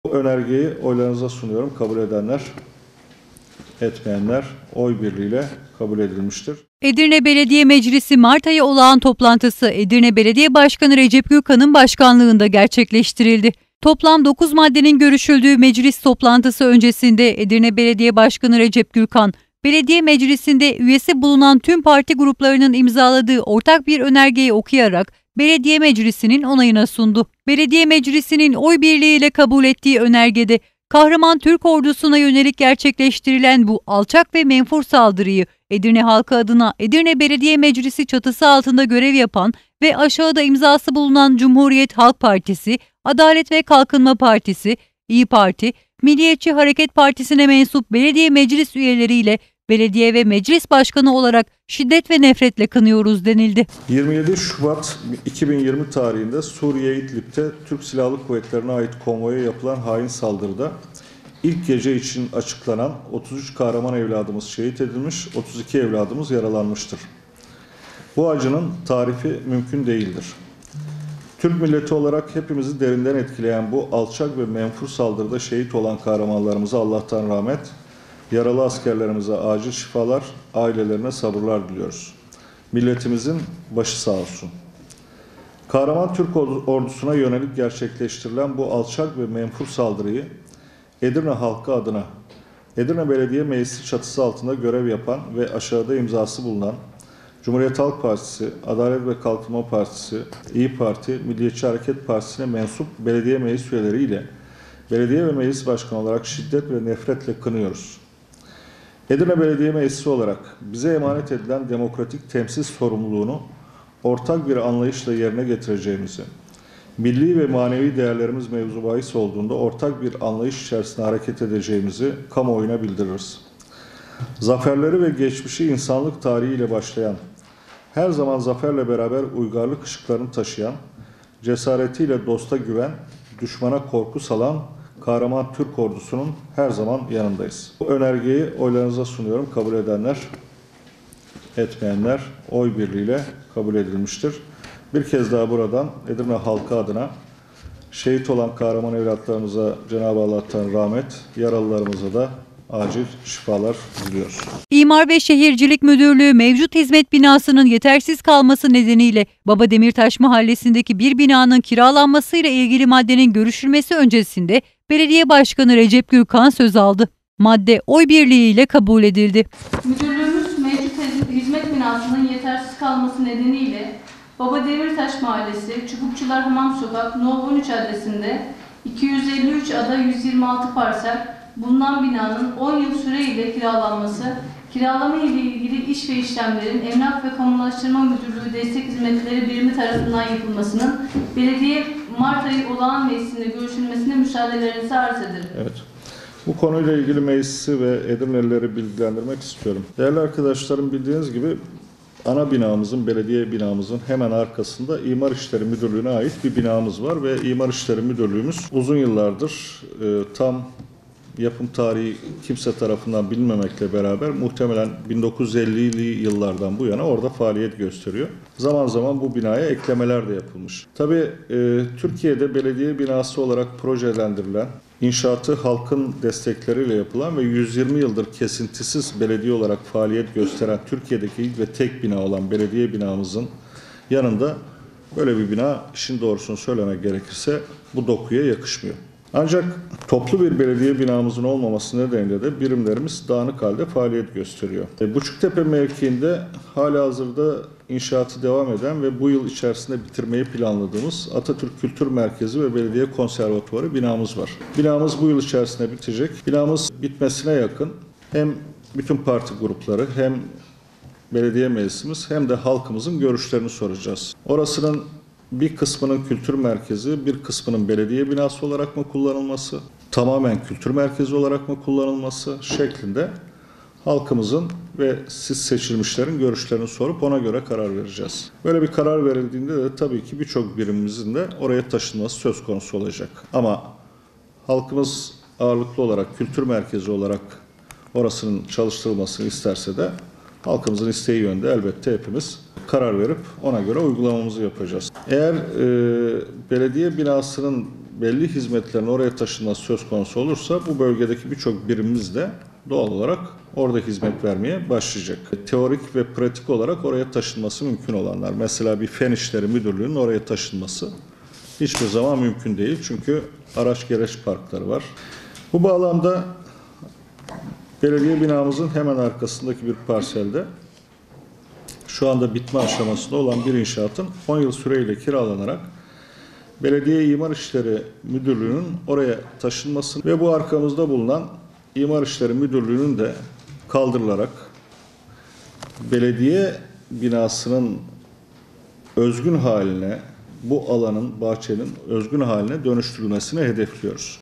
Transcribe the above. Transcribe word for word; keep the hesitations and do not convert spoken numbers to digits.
Bu önergeyi oylarınıza sunuyorum. Kabul edenler, etmeyenler oy birliğiyle kabul edilmiştir. Edirne Belediye Meclisi Mart ayı olağan toplantısı Edirne Belediye Başkanı Recep Gürkan'ın başkanlığında gerçekleştirildi. Toplam dokuz maddenin görüşüldüğü meclis toplantısı öncesinde Edirne Belediye Başkanı Recep Gürkan, belediye meclisinde üyesi bulunan tüm parti gruplarının imzaladığı ortak bir önergeyi okuyarak belediye meclisinin onayına sundu. Belediye meclisinin oy birliğiyle kabul ettiği önergede kahraman Türk ordusuna yönelik gerçekleştirilen bu alçak ve menfur saldırıyı Edirne halkı adına Edirne Belediye Meclisi çatısı altında görev yapan ve aşağıda imzası bulunan Cumhuriyet Halk Partisi, Adalet ve Kalkınma Partisi, İyi Parti, Milliyetçi Hareket Partisi'ne mensup belediye meclis üyeleriyle belediye ve meclis başkanı olarak şiddet ve nefretle kınıyoruz denildi. yirmi yedi Şubat iki bin yirmi tarihinde Suriye İdlib'te Türk Silahlı Kuvvetleri'ne ait konvoya yapılan hain saldırıda ilk gece için açıklanan otuz üç kahraman evladımız şehit edilmiş, otuz iki evladımız yaralanmıştır. Bu acının tarifi mümkün değildir. Türk milleti olarak hepimizi derinden etkileyen bu alçak ve menfur saldırıda şehit olan kahramanlarımıza Allah'tan rahmet, yaralı askerlerimize acil şifalar, ailelerine sabırlar diliyoruz. Milletimizin başı sağ olsun. Kahraman Türk ordusuna yönelik gerçekleştirilen bu alçak ve menfur saldırıyı Edirne halkı adına Edirne Belediye Meclisi çatısı altında görev yapan ve aşağıda imzası bulunan Cumhuriyet Halk Partisi, Adalet ve Kalkınma Partisi, İyi Parti, Milliyetçi Hareket Partisi'ne mensup belediye meclis üyeleriyle belediye ve meclis başkanı olarak şiddet ve nefretle kınıyoruz. Edirne Belediye Meclisi olarak bize emanet edilen demokratik temsil sorumluluğunu ortak bir anlayışla yerine getireceğimizi, milli ve manevi değerlerimiz mevzu bahis olduğunda ortak bir anlayış içerisinde hareket edeceğimizi kamuoyuna bildiririz. Zaferleri ve geçmişi insanlık tarihiyle başlayan, her zaman zaferle beraber uygarlık ışıklarını taşıyan, cesaretiyle dosta güven, düşmana korku salan kahraman Türk ordusunun her zaman yanındayız. Bu önergeyi oylarınıza sunuyorum. Kabul edenler, etmeyenler oy birliğiyle kabul edilmiştir. Bir kez daha buradan Edirne halkı adına şehit olan kahraman evlatlarımıza Cenab-ı Allah'tan rahmet, yaralılarımıza da acil şifalar diliyoruz. İmar ve Şehircilik Müdürlüğü mevcut hizmet binasının yetersiz kalması nedeniyle Baba Demirtaş Mahallesi'ndeki bir binanın kiralanmasıyla ilgili maddenin görüşülmesi öncesinde Belediye Başkanı Recep Gürkan söz aldı. Madde oy birliğiyle kabul edildi. Müdürlüğümüz mevcut hizmet binasının yetersiz kalması nedeniyle Baba Demirtaş Mahallesi, Çubukçular Hamam Sokak, No on üç adresinde iki yüz elli üç ada yüz yirmi altı parsel bulunan binanın on yıl süreyle kiralanması, kiralama ile ilgili iş ve işlemlerin Emlak ve Kamulaştırma Müdürlüğü Destek Hizmetleri Birimi tarafından yapılmasının belediye Mart ayı olağan meclisinde görüşülmesine müsaadelerinizi arz ederim. Evet. Bu konuyla ilgili meclisi ve Edirnelileri bilgilendirmek istiyorum. Değerli arkadaşlarım, bildiğiniz gibi ana binamızın, belediye binamızın hemen arkasında İmar İşleri Müdürlüğü'ne ait bir binamız var ve İmar İşleri Müdürlüğümüz uzun yıllardır e, tam yapım tarihi kimse tarafından bilinmemekle beraber muhtemelen bin dokuz yüz ellili yıllardan bu yana orada faaliyet gösteriyor. Zaman zaman bu binaya eklemeler de yapılmış. Tabii e, Türkiye'de belediye binası olarak projelendirilen, inşaatı halkın destekleriyle yapılan ve yüz yirmi yıldır kesintisiz belediye olarak faaliyet gösteren Türkiye'deki ilk ve tek bina olan belediye binamızın yanında böyle bir bina, işin doğrusunu söylemek gerekirse, bu dokuya yakışmıyor. Ancak toplu bir belediye binamızın olmaması nedeniyle de birimlerimiz dağınık halde faaliyet gösteriyor. E, Buçuktepe mevkiinde halihazırda inşaatı devam eden ve bu yıl içerisinde bitirmeyi planladığımız Atatürk Kültür Merkezi ve Belediye Konservatuvarı binamız var. Binamız bu yıl içerisinde bitecek. Binamız bitmesine yakın hem bütün parti grupları hem belediye meclisimiz hem de halkımızın görüşlerini soracağız. Orasının bir kısmının kültür merkezi, bir kısmının belediye binası olarak mı kullanılması, tamamen kültür merkezi olarak mı kullanılması şeklinde halkımızın ve siz seçilmişlerin görüşlerini sorup ona göre karar vereceğiz. Böyle bir karar verildiğinde de tabii ki birçok birimimizin de oraya taşınması söz konusu olacak. Ama halkımız ağırlıklı olarak kültür merkezi olarak orasının çalıştırılmasını isterse de halkımızın isteği yönde elbette hepimiz karar verip ona göre uygulamamızı yapacağız. Eğer e, belediye binasının belli hizmetlerin oraya taşınması söz konusu olursa bu bölgedeki birçok birimimiz de doğal olarak orada hizmet vermeye başlayacak. Teorik ve pratik olarak oraya taşınması mümkün olanlar. Mesela bir Fen İşleri Müdürlüğü'nün oraya taşınması hiçbir zaman mümkün değil. Çünkü araç gereç parkları var. Bu bağlamda belediye binamızın hemen arkasındaki bir parselde şu anda bitme aşamasında olan bir inşaatın on yıl süreyle kiralanarak Belediye İmar İşleri Müdürlüğü'nün oraya taşınması ve bu arkamızda bulunan İmar İşleri Müdürlüğü'nün de kaldırılarak belediye binasının özgün haline, bu alanın, bahçenin özgün haline dönüştürülmesini hedefliyoruz.